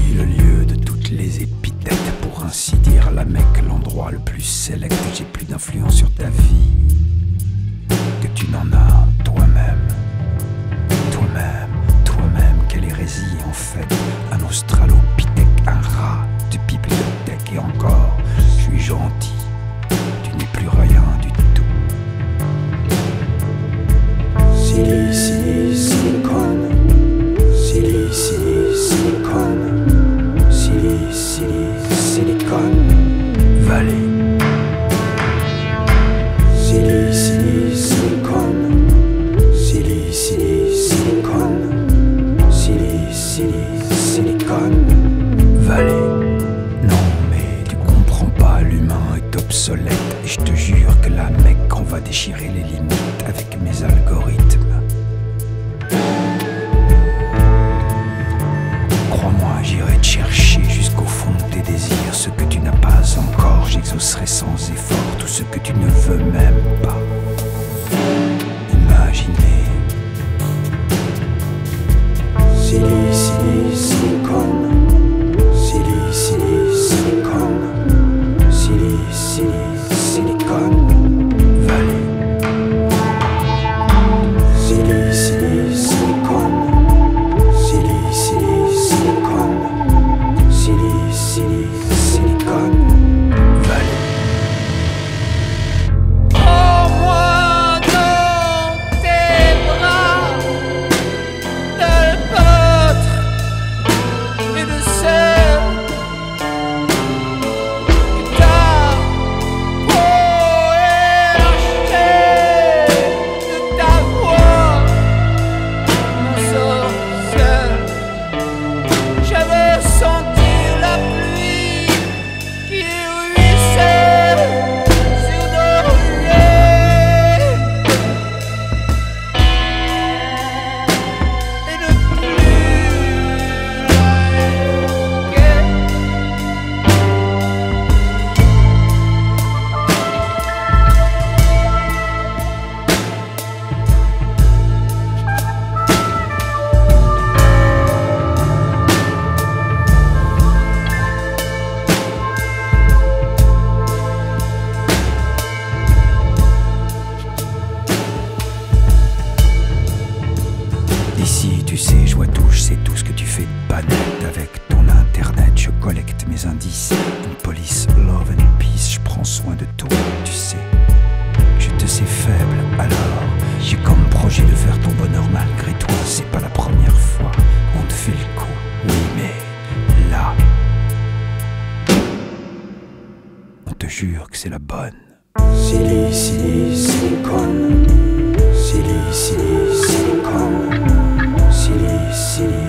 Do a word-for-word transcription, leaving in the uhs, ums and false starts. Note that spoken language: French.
Silly, le lieu de toutes les épithètes, pour ainsi dire la Mecque, l'endroit le plus sélect. J'ai plus d'influence sur ta vie que tu n'en as toi-même. Toi-même, toi-même, quelle hérésie en fait. Un australopithèque, un rat de bibliothèque. Et encore, je suis gentil, tu n'es plus rien du tout. Silly, silly, silicone. Silly, silly, silicone. Silly, silly, silicone. Vallée. Silly, silly, silicone. Silly, silly, silicone. Silly, silly, silicone. Vallée. Non mais tu comprends pas, l'humain est obsolète. Et je te jure que la Mecque, on va déchirer les limites avec mes algorithmes. Crois-moi, j'irai te chercher jusqu'au fond de tes désirs. Ce que tu n'as pas encore, j'exaucerai sans effort tout ce que tu ne veux même pas imaginer. Silly, silly, silicone. Silly, silly, silicone. Silly, silly, silicone. Vallée. Silly, silly, silicone. Silly, silly, silicone. Silly, silly, silicone. Vallée. Prends-moi dans tes bras, de l'autre et de celle que ta peau est lâchée de ta voix, mon sorcière. J'avais senti la pluie qui ruisselle sur nos ruelles et ne plus la Ici, tu sais, je vois tout, je sais tout ce que tu fais de pas net. Avec ton internet, je collecte mes indices. Une police, love and peace, je prends soin de toi, tu sais. Je te sais faible, alors j'ai comme projet de faire ton bonheur malgré toi. C'est pas la première fois, on te fait le coup. Oui, mais là, on te jure que c'est la bonne. Silly, silly, silicone. Silly, silly, silicone. Silly, silly,